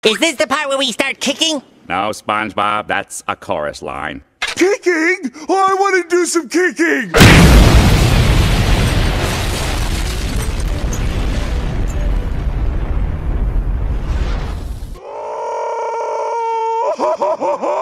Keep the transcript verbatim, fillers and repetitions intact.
Is this the part where we start kicking? No, SpongeBob, that's a chorus line. Kicking? Oh, I want to do some kicking! Oh,